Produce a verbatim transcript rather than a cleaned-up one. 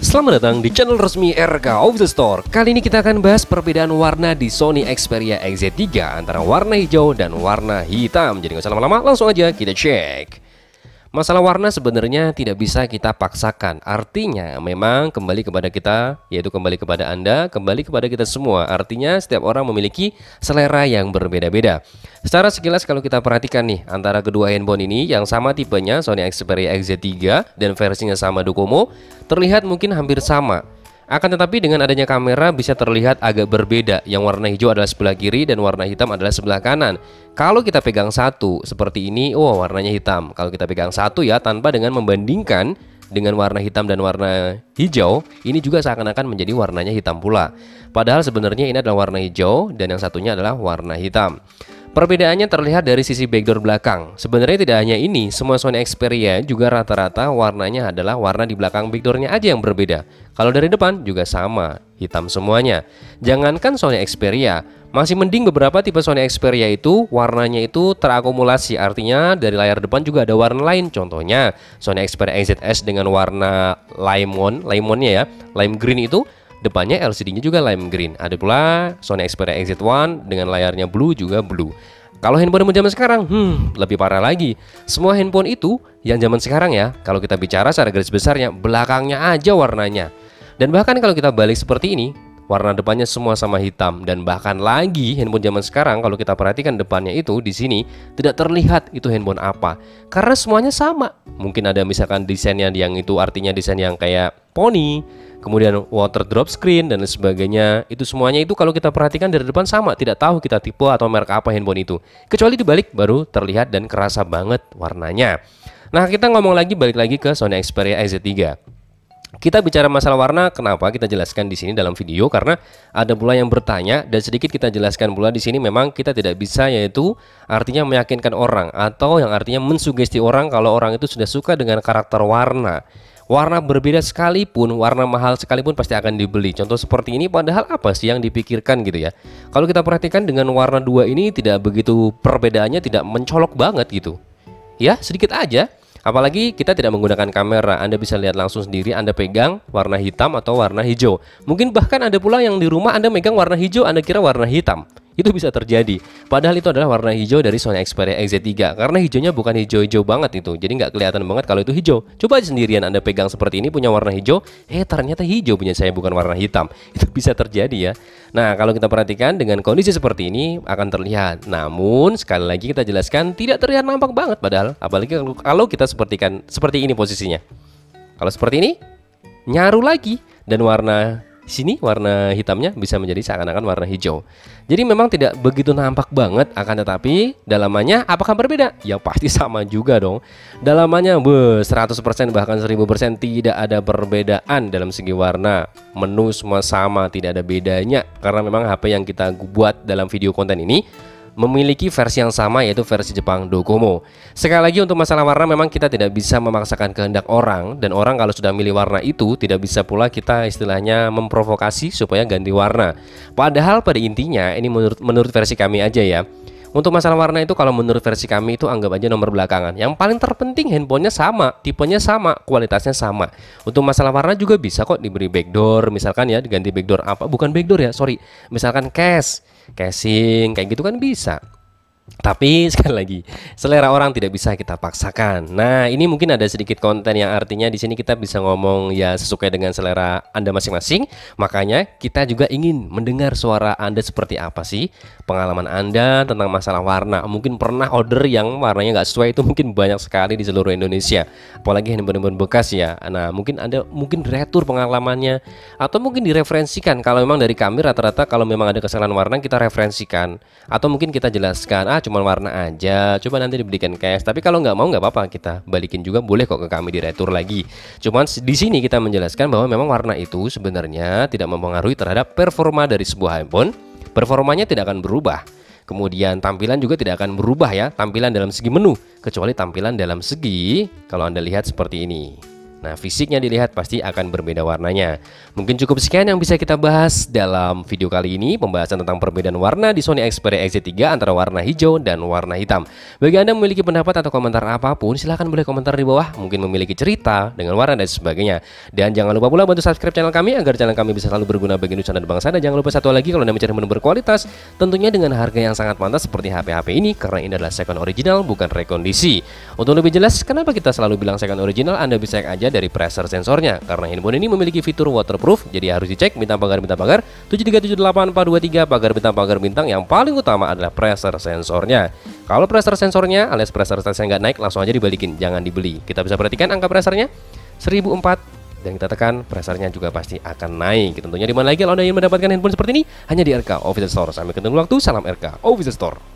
Selamat datang di channel resmi R K Official Store. Kali ini kita akan bahas perbedaan warna di Sony Xperia X Z tiga antara warna hijau dan warna hitam. Jadi nggak usah lama-lama, langsung aja kita cek. Masalah warna sebenarnya tidak bisa kita paksakan. Artinya memang kembali kepada kita, yaitu kembali kepada Anda, kembali kepada kita semua. Artinya setiap orang memiliki selera yang berbeda-beda. Secara sekilas kalau kita perhatikan nih, antara kedua handphone ini yang sama tipenya Sony Xperia X Z tiga dan versinya sama Docomo, terlihat mungkin hampir sama. Akan tetapi dengan adanya kamera bisa terlihat agak berbeda. Yang warna hijau adalah sebelah kiri dan warna hitam adalah sebelah kanan. Kalau kita pegang satu seperti ini, oh warnanya hitam. Kalau kita pegang satu ya, tanpa dengan membandingkan dengan warna hitam dan warna hijau, ini juga seakan-akan menjadi warnanya hitam pula. Padahal sebenarnya ini adalah warna hijau dan yang satunya adalah warna hitam. Perbedaannya terlihat dari sisi backdoor belakang. Sebenarnya tidak hanya ini, semua Sony Xperia juga rata-rata warnanya adalah warna di belakang backdoornya aja yang berbeda. Kalau dari depan juga sama, hitam semuanya. Jangankan Sony Xperia, masih mending beberapa tipe Sony Xperia itu warnanya itu terakumulasi. Artinya dari layar depan juga ada warna lain. Contohnya Sony Xperia X Z S dengan warna lemon, lemonnya ya, lime green itu. Depannya L C D-nya juga lime green. Ada pula Sony Xperia X Z one dengan layarnya blue juga blue. Kalau handphone zaman sekarang, hmm, lebih parah lagi. Semua handphone itu yang zaman sekarang ya, kalau kita bicara secara garis besarnya, belakangnya aja warnanya. Dan bahkan kalau kita balik seperti ini, warna depannya semua sama hitam. Dan bahkan lagi handphone zaman sekarang kalau kita perhatikan depannya itu di sini tidak terlihat itu handphone apa. Karena semuanya sama. Mungkin ada misalkan desainnya yang itu artinya desain yang kayak poni, kemudian water drop screen dan lain sebagainya. Itu semuanya itu kalau kita perhatikan dari depan sama, tidak tahu kita tipe atau merek apa handphone itu. Kecuali dibalik baru terlihat dan kerasa banget warnanya. Nah, kita ngomong lagi balik lagi ke Sony Xperia X Z tiga. Kita bicara masalah warna, kenapa kita jelaskan di sini dalam video? Karena ada pula yang bertanya dan sedikit kita jelaskan pula di sini. Memang kita tidak bisa, yaitu artinya meyakinkan orang atau yang artinya mensugesti orang kalau orang itu sudah suka dengan karakter warna. Warna berbeda sekalipun, warna mahal sekalipun pasti akan dibeli. Contoh seperti ini, padahal apa sih yang dipikirkan gitu ya? Kalau kita perhatikan dengan warna dua ini tidak begitu, perbedaannya tidak mencolok banget gitu. Ya, sedikit aja. Apalagi kita tidak menggunakan kamera, Anda bisa lihat langsung sendiri, Anda pegang warna hitam atau warna hijau. Mungkin bahkan ada pula yang di rumah Anda megang warna hijau, Anda kira warna hitam. Itu bisa terjadi. Padahal itu adalah warna hijau dari Sony Xperia X Z tiga. Karena hijaunya bukan hijau-hijau banget itu. Jadi nggak kelihatan banget kalau itu hijau. Coba aja sendirian Anda pegang seperti ini punya warna hijau, eh ternyata hijau punya saya, bukan warna hitam. Itu bisa terjadi ya. Nah, kalau kita perhatikan dengan kondisi seperti ini akan terlihat. Namun sekali lagi kita jelaskan tidak terlihat nampak banget padahal. Apalagi kalau kita sepertikan seperti ini posisinya. Kalau seperti ini nyaru lagi dan warna sini warna hitamnya bisa menjadi seakan-akan warna hijau. Jadi memang tidak begitu nampak banget, akan tetapi dalamannya apakah berbeda? Ya pasti sama juga dong. Dalamannya be, seratus persen bahkan seribu persen tidak ada perbedaan dalam segi warna. Menu semua sama, tidak ada bedanya. Karena memang H P yang kita buat dalam video konten ini memiliki versi yang sama, yaitu versi Jepang Docomo. Sekali lagi untuk masalah warna memang kita tidak bisa memaksakan kehendak orang. Dan orang kalau sudah milih warna itu tidak bisa pula kita istilahnya memprovokasi supaya ganti warna. Padahal pada intinya ini menurut, menurut versi kami aja ya. Untuk masalah warna itu kalau menurut versi kami itu anggap aja nomor belakangan. Yang paling terpenting handphonenya sama, tipenya sama, kualitasnya sama. Untuk masalah warna juga bisa kok diberi backdoor, misalkan ya diganti backdoor apa, bukan backdoor ya, sorry, misalkan case, casing, kayak gitu kan bisa. Tapi sekali lagi selera orang tidak bisa kita paksakan. Nah, ini mungkin ada sedikit konten yang artinya di sini kita bisa ngomong ya sesuai dengan selera Anda masing-masing. Makanya kita juga ingin mendengar suara Anda seperti apa sih pengalaman Anda tentang masalah warna. Mungkin pernah order yang warnanya nggak sesuai, itu mungkin banyak sekali di seluruh Indonesia. Apalagi handphone-handphone bekas ya. Nah, mungkin Anda mungkin retur pengalamannya atau mungkin direferensikan. Kalau memang dari kami rata-rata kalau memang ada kesalahan warna kita referensikan atau mungkin kita jelaskan, ah cuma warna aja, coba nanti diberikan cash. Tapi kalau nggak mau nggak apa-apa, kita balikin juga boleh kok ke kami, diretur lagi. Cuman di sini kita menjelaskan bahwa memang warna itu sebenarnya tidak mempengaruhi terhadap performa dari sebuah handphone. Performanya tidak akan berubah. Kemudian tampilan juga tidak akan berubah ya, tampilan dalam segi menu, kecuali tampilan dalam segi kalau Anda lihat seperti ini. Nah, fisiknya dilihat pasti akan berbeda warnanya. Mungkin cukup sekian yang bisa kita bahas dalam video kali ini, pembahasan tentang perbedaan warna di Sony Xperia X Z tiga antara warna hijau dan warna hitam. Bagi Anda yang memiliki pendapat atau komentar apapun, silahkan boleh komentar di bawah. Mungkin memiliki cerita dengan warna dan sebagainya. Dan jangan lupa pula bantu subscribe channel kami agar channel kami bisa selalu berguna bagi nusa dan bangsa. Dan jangan lupa satu lagi, kalau Anda mencari menu berkualitas, tentunya dengan harga yang sangat pantas seperti H P H P ini, karena ini adalah second original bukan rekondisi. Untuk lebih jelas kenapa kita selalu bilang second original, Anda bisa cek aja dari pressure sensornya, karena handphone ini memiliki fitur waterproof, jadi harus dicek bintang pagar bintang pagar tujuh tiga tujuh delapan empat dua tiga pagar bintang pagar bintang. Yang paling utama adalah pressure sensornya. Kalau pressure sensornya alias pressure sensornya nggak naik, langsung aja dibalikin, jangan dibeli. Kita bisa perhatikan angka pressernya seribu empat, dan kita tekan pressernya juga pasti akan naik. Tentunya di mana lagi kalau Anda ingin mendapatkan handphone seperti ini, hanya di R K Official Store. Sampai ketemu waktu, salam R K Official Store.